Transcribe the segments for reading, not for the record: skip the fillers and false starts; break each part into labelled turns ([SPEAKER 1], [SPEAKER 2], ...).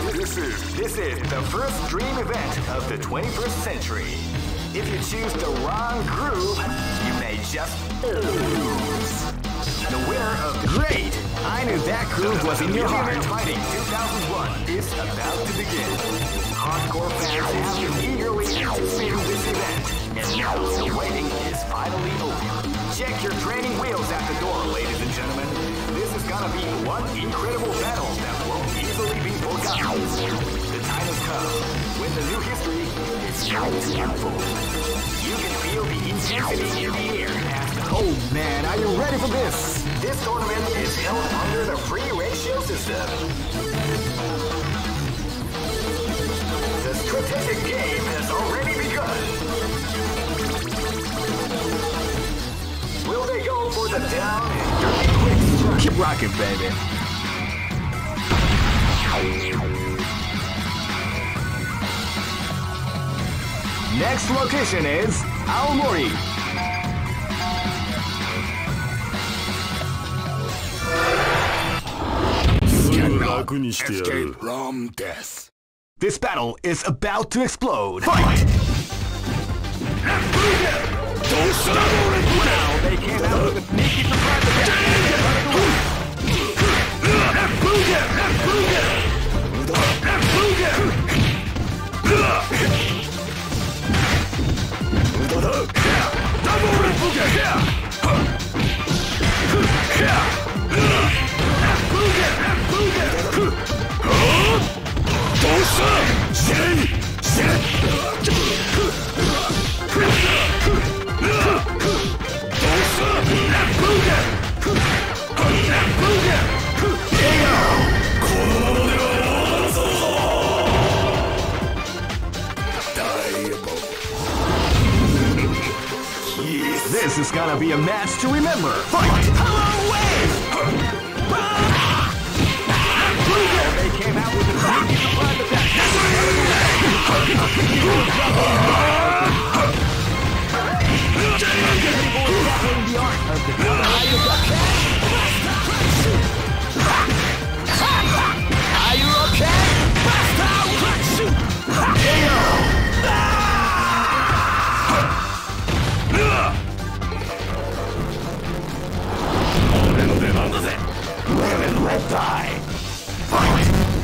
[SPEAKER 1] This is the first dream event of the 21st century. If you choose the wrong groove, you may just lose. The winner of Great! I knew that groove was in your heart. Fighting 2001 is about to begin. Hardcore fans have been eagerly anticipating this event, and now the waiting is finally over. Check your training wheels at the door, ladies and gentlemen. This is gonna be one incredible battle that won't easily be forgotten. The time has come when the new history is going to unfold. You can feel the intensity in the air as the... Oh man, are you ready for this? This tournament is held under the free ratio system. The strategic game has already begun. Will they go for the down and dirty quick strike? Keep rocking, baby. Next location is Aomori.
[SPEAKER 2] Escape from death.
[SPEAKER 1] This battle is about to explode. Fight! Wow, they came out with a sneaky surprise This is gonna be a match to remember. Fight! Hello, Wave! They came out with a sneaky surprise attack. The art of the Are you okay? Die. Fight!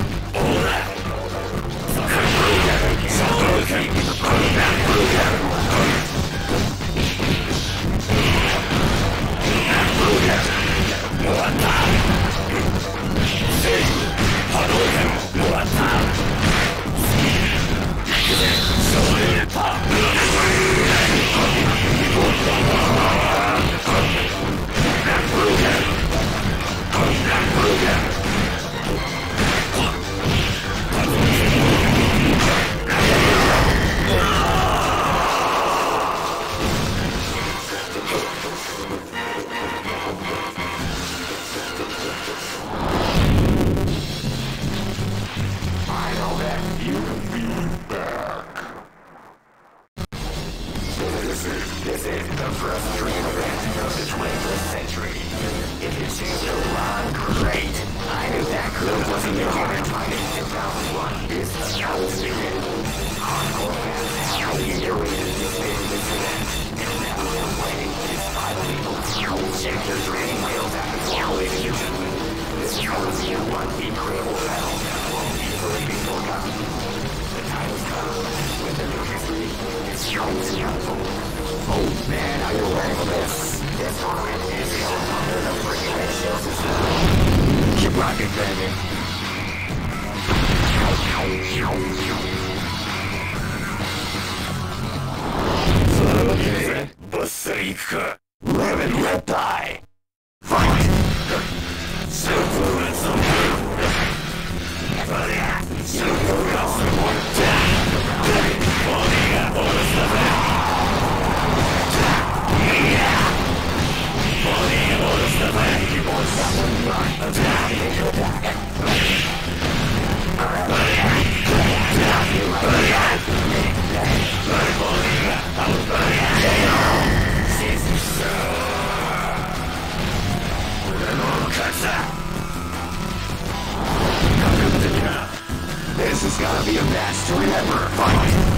[SPEAKER 1] Oh man, are you ready for this? This tournament is held under the free ratio system. Keep rocking, baby. Быстренько! Live and let die! Fight! is gonna be a match to remember. Fight!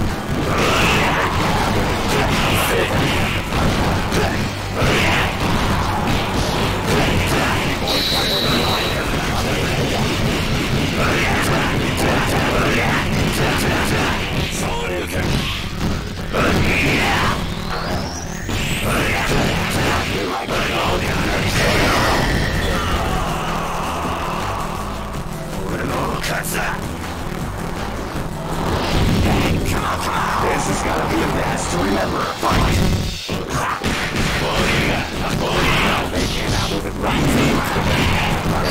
[SPEAKER 1] This is gonna be a match to remember. Fight! They came out with it right.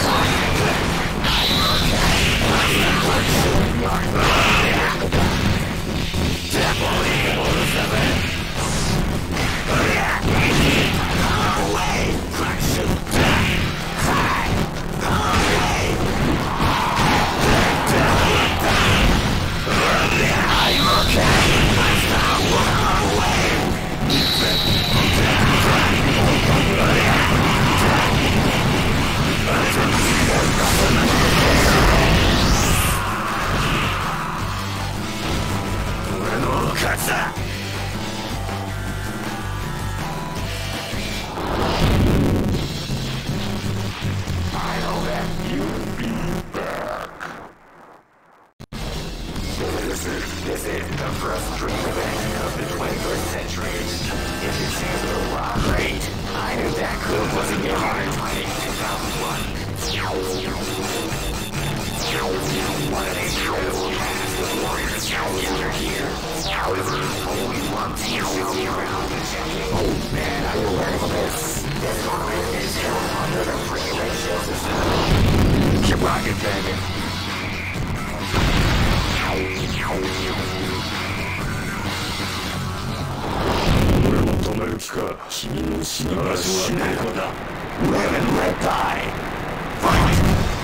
[SPEAKER 1] This is the first dream event of the 21st century. If you choose the wrong rate, I knew that group was in your heart in 2001. One of these crews will pass the warriors gather here. However, only one team will be around to check it. Oh man, are you ready for this? This tournament is held under the free ratio system. Keep rocking, baby.
[SPEAKER 2] 俺を止める気か。君の死に場所はどこだ。
[SPEAKER 1] Live and let die. Fight!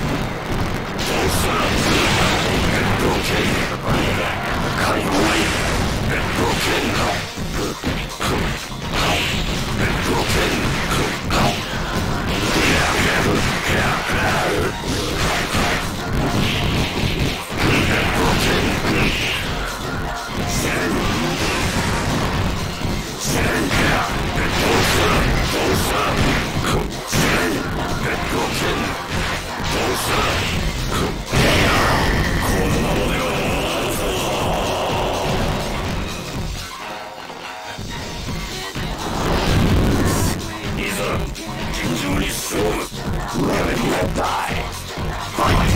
[SPEAKER 1] Live and let die. Fight!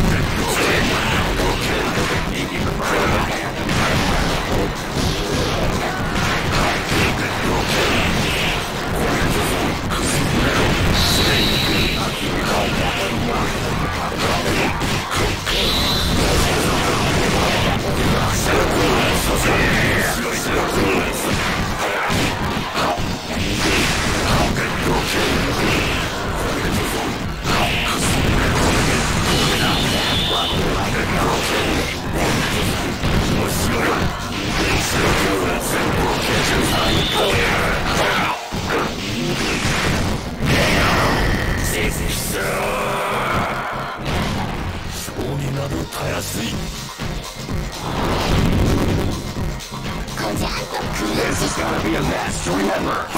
[SPEAKER 1] This is gonna be a match to remember.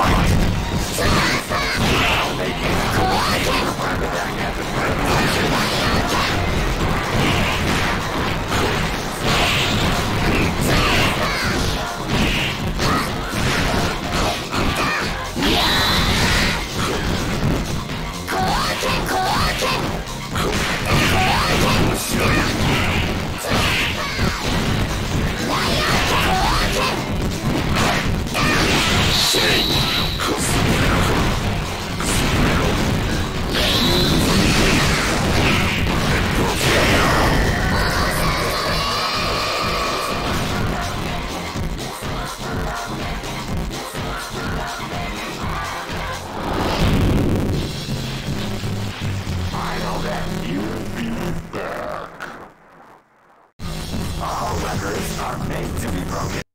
[SPEAKER 1] All records are made to be broken.